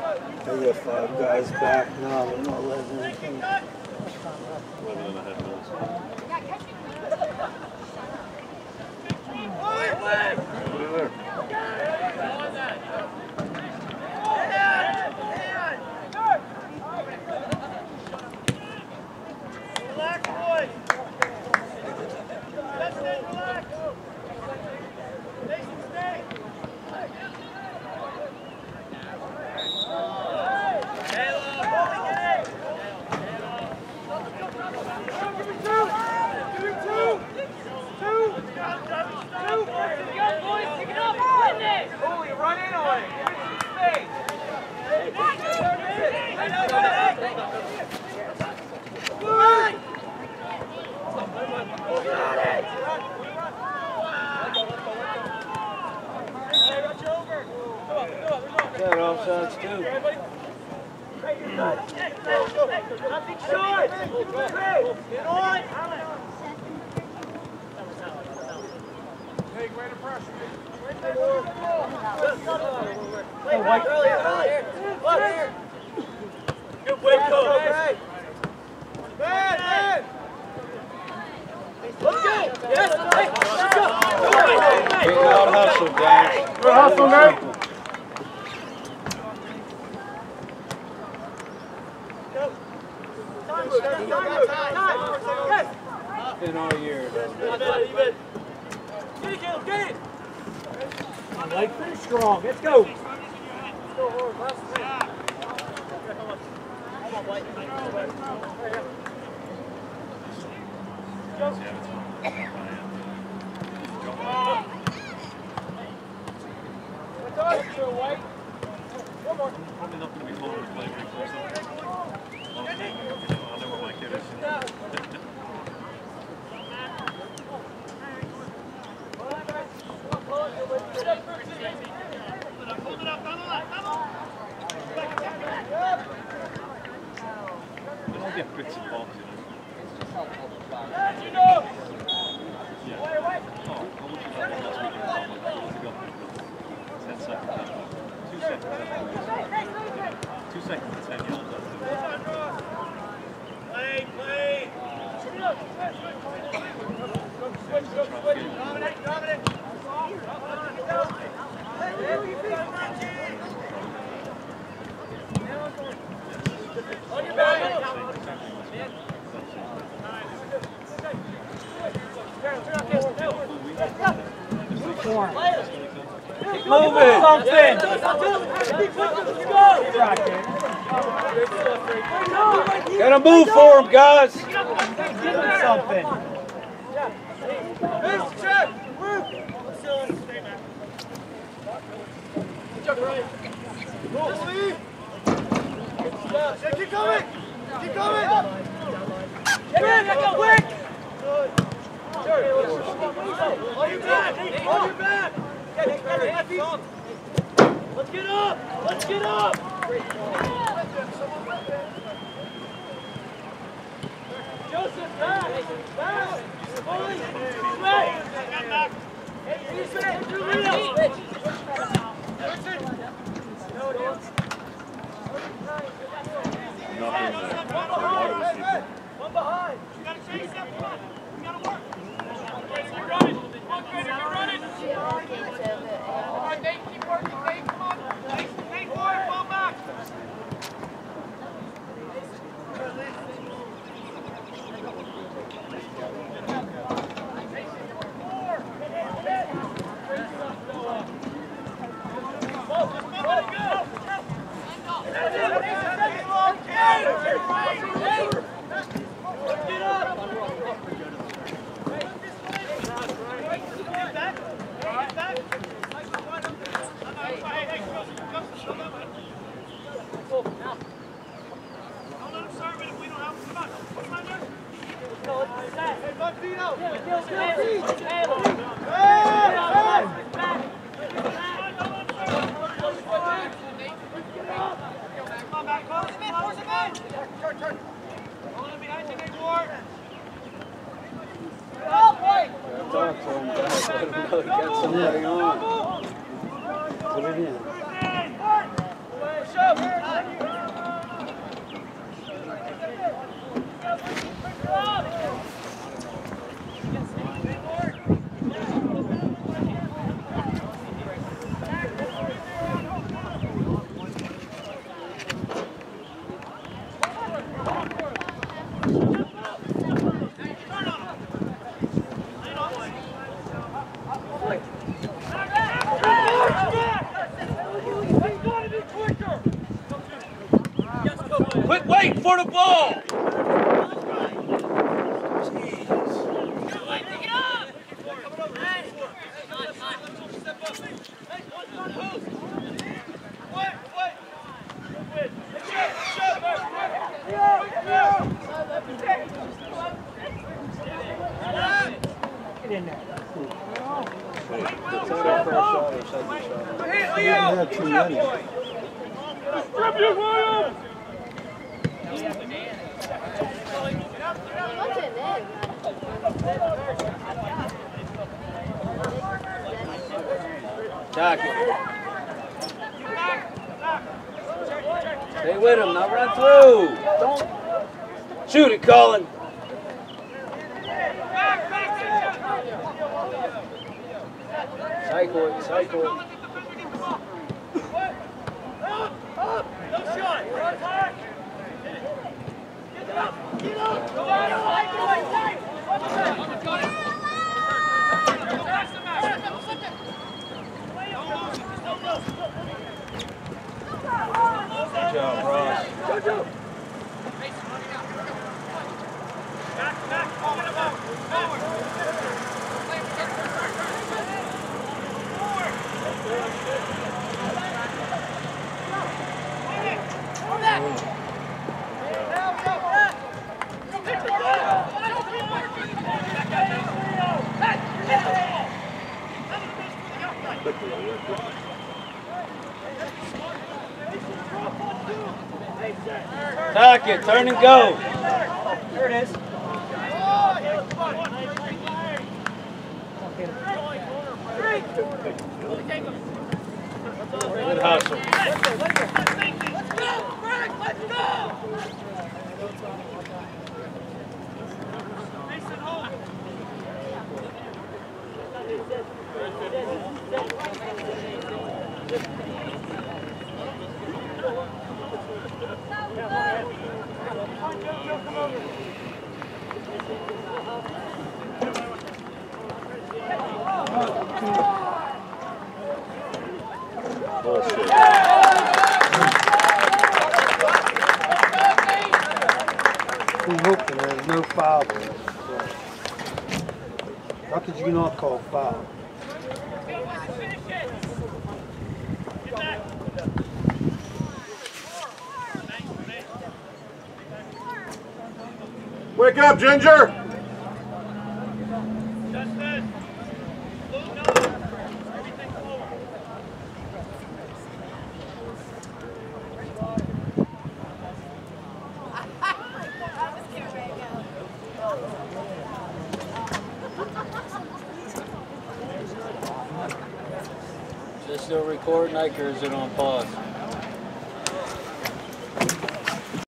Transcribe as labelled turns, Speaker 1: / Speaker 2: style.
Speaker 1: They got 5 guys back now. They're not letting anything.
Speaker 2: 11 and a half minutes. Put it there.
Speaker 3: Relax, boys. That's it, relax. Nation, stay. Run in away.
Speaker 1: Got offsides too.
Speaker 3: Nothing short. Get on. Hey, greater pressure. Play White early. Good wake up. Man. Let's go. Yes, let's go.
Speaker 1: Big out hustle, guys.
Speaker 4: Good hustle, Nate.
Speaker 1: It's been all year.
Speaker 3: Get it. Like, finish strong. Let's go.
Speaker 2: Probably not going to be fun to play very close up. I know where my kid is. Just get bits and bobs, you know. Yeah. Oh, I wish you had one last weekend. 10 seconds. 2 seconds. 2 seconds and 10 yards.
Speaker 3: Play. Dominate. On your back.
Speaker 1: Move it.
Speaker 3: Something.
Speaker 1: Gotta move for him, guys.
Speaker 3: Something. Check. Keep going. Get in, go quick. On your back. Let's get up. Joseph, back. One behind. You gotta chase that one. You gotta work. You're running. Come on, Nate, keep working, Nate. Come on. Nate, forward, fall back.
Speaker 1: Got somebody on. Put it in.
Speaker 4: Wait for the ball!
Speaker 1: Get in there. We didn't have too many.
Speaker 5: What's in there?
Speaker 4: Tackle. Stay with him, now run through. Don't shoot it, Colin. Cycle it, cycle it. Good job, Ross. Tack it, turn and go.
Speaker 1: There it is.
Speaker 4: Good hustle.
Speaker 1: I'm hoping there's no foul there. How could you not call foul?
Speaker 6: Wake up, Ginger!
Speaker 4: Is this still recording, or is it on pause?